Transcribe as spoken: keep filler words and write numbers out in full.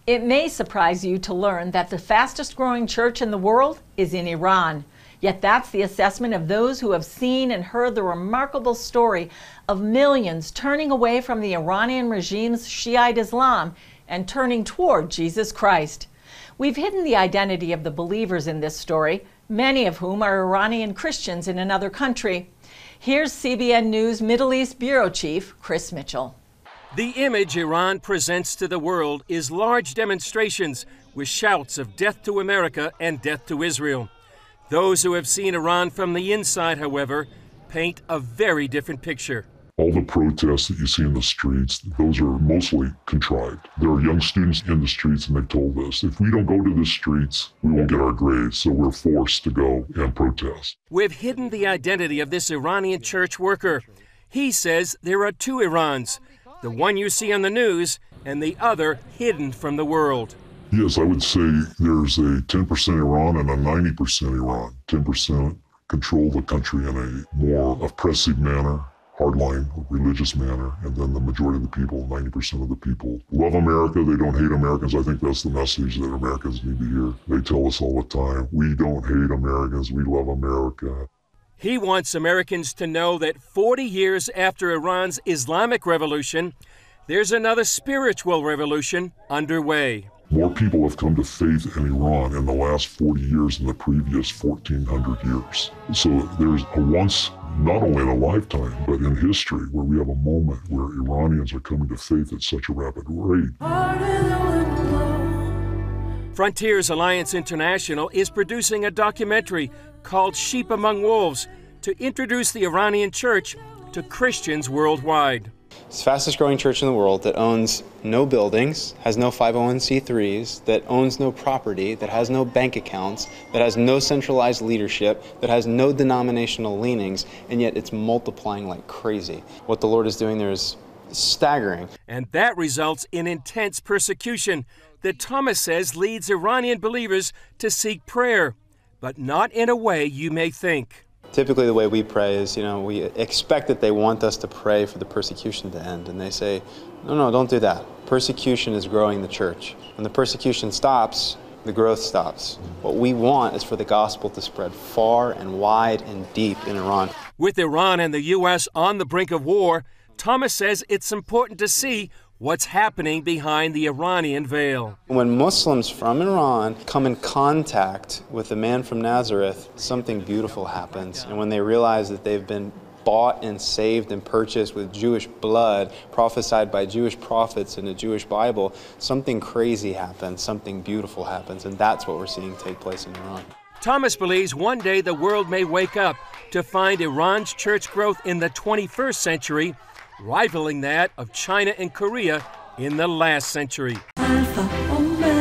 It may surprise you to learn that the fastest growing church in the world is in Iran. Yet that's the assessment of those who have seen and heard the remarkable story of millions turning away from the Iranian regime's Shiite Islam and turning toward Jesus Christ. We've hidden the identity of the believers in this story, many of whom are Iranian Christians in another country. Here's C B N News Middle East Bureau Chief Chris Mitchell. The image Iran presents to the world is large demonstrations with shouts of death to America and death to Israel. Those who have seen Iran from the inside, however, paint a very different picture. All the protests that you see in the streets, those are mostly contrived. There are young students in the streets and they've told us, if we don't go to the streets, we won't get our grades, so we're forced to go and protest. We've hidden the identity of this Iranian church worker. He says there are two Irans, the one you see on the news and the other hidden from the world. Yes, I would say there's a ten percent Iran and a ninety percent Iran. ten percent control the country in a more oppressive manner, hardline, religious manner, and then the majority of the people, ninety percent of the people, love America. They don't hate Americans. I think that's the message that Americans need to hear. They tell us all the time, we don't hate Americans, we love America. He wants Americans to know that forty years after Iran's Islamic Revolution, there's another spiritual revolution underway. More people have come to faith in Iran in the last forty years than the previous fourteen hundred years. So there's a once, not only in a lifetime, but in history, where we have a moment where Iranians are coming to faith at such a rapid rate. Frontiers Alliance International is producing a documentary called Sheep Among Wolves to introduce the Iranian church to Christians worldwide. It's the fastest growing church in the world that owns no buildings, has no five oh one c threes, that owns no property, that has no bank accounts, that has no centralized leadership, that has no denominational leanings, and yet it's multiplying like crazy. What the Lord is doing there is staggering. And that results in intense persecution that Thomas says leads Iranian believers to seek prayer, but not in a way you may think. Typically the way we pray is, you know, we expect that they want us to pray for the persecution to end, and they say, no, no, don't do that. Persecution is growing the church. When the persecution stops, the growth stops. What we want is for the gospel to spread far and wide and deep in Iran. With Iran and the U S on the brink of war, Thomas says it's important to see what's happening behind the Iranian veil. When Muslims from Iran come in contact with the man from Nazareth, something beautiful happens. And when they realize that they've been bought and saved and purchased with Jewish blood, prophesied by Jewish prophets in the Jewish Bible, something crazy happens, something beautiful happens, and that's what we're seeing take place in Iran. Thomas believes one day the world may wake up to find Iran's church growth in the twenty-first century rivaling that of China and Korea in the last century. Alpha, Omega.